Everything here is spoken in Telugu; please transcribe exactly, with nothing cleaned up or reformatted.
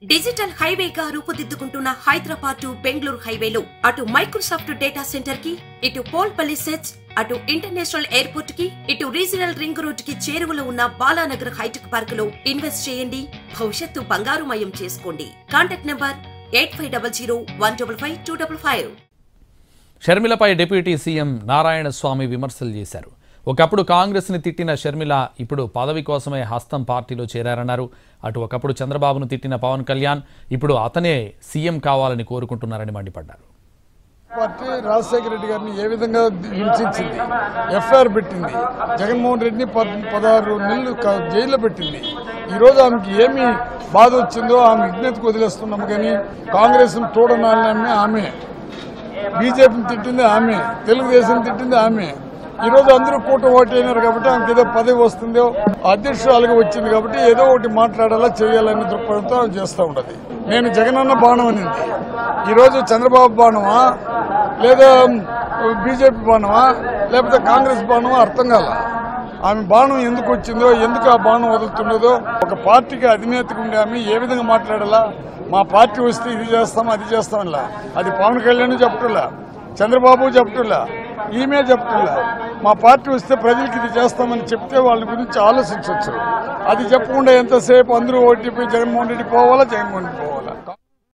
డిజిటల్ హైవేగా రూపుదిద్దుకుంటున్న హైదరాబాద్ టు బెంగళూరు హైవేలో అటు మైక్రోసాఫ్ట్ డేటా సెంటర్ కి, ఇటు పోల్పల్లి సెట్స్, అటు ఇంటర్నేషనల్ ఎయిర్పోర్ట్ కి, ఇటు రీజనల్ రింగ్ రోడ్ కి చేరువలో ఉన్న బాలానగర్ హైటెక్ పార్క్ లో ఇన్వెస్ట్ చేయండి. భవిష్యత్తు బంగారుమయం చేసుకోండి. Contact number eight five double zero one double five two double five. షర్మిలపై డిప్యూటీ సీఎం నారాయణ స్వామి విమర్శలు చేశారు. ఒకప్పుడు కాంగ్రెస్ని తిట్టిన షర్మిల ఇప్పుడు పదవి కోసమే హస్తం పార్టీలో చేరారన్నారు. అటు ఒకప్పుడు చంద్రబాబును తిట్టిన పవన్ కళ్యాణ్ ఇప్పుడు అతనే సీఎం కావాలని కోరుకుంటున్నారని మండిపడ్డారు. పార్టీ రాజశేఖర రెడ్డి గారిని ఏ విధంగా హింసించింది, ఎఫ్ఐఆర్ పెట్టింది, జగన్మోహన్ రెడ్డిని పదహారు నెలలు జైల్లో పెట్టింది. ఈరోజు ఆమెకి ఏమి బాధ వచ్చిందో ఆమె విజ్ఞతకు వదిలేస్తున్నాము. కానీ కాంగ్రెస్ను చూడనాలని ఆమె, బీజేపీని తిట్టింది ఆమె, తెలుగుదేశం తిట్టింది ఆమె. ఈరోజు అందరూ కూట ఓటు అయినారు కాబట్టి ఆమెకి ఏదో పదవి వస్తుందో, అధ్యక్షురాలుగా వచ్చింది కాబట్టి ఏదో ఒకటి మాట్లాడాలా చేయాలనే దృక్పథంతో ఆమె చేస్తూ ఉండదు. నేను జగనన్న బాణం అనింది, ఈరోజు చంద్రబాబు బాణమా లేదా బీజేపీ బాణమా లేకపోతే కాంగ్రెస్ బాణమా అర్థం కాల. ఆమె బాణం ఎందుకు వచ్చిందో, ఎందుకు ఆ బాణం వదులుతున్నదో, ఒక పార్టీకి అధినేతగా ఉండే ఆమె ఏ విధంగా మాట్లాడాలా, మా పార్టీ వస్తే ఇది చేస్తాం అది చేస్తామనిలా, అది పవన్ కళ్యాణ్ చెప్పటంలా, చంద్రబాబు చెప్పటంలా, ఈమె చెప్పటంలా. మా పార్టీ వస్తే ప్రజలకు ఇది చేస్తామని చెప్తే వాళ్ళ గురించి ఆలోచించవచ్చు. అది చెప్పకుండా ఎంతసేపు అందరూ ఓటీపీ జగన్మోహన్ రెడ్డి పోవాలా, జగన్మోహన్ రెడ్డి పోవాలా.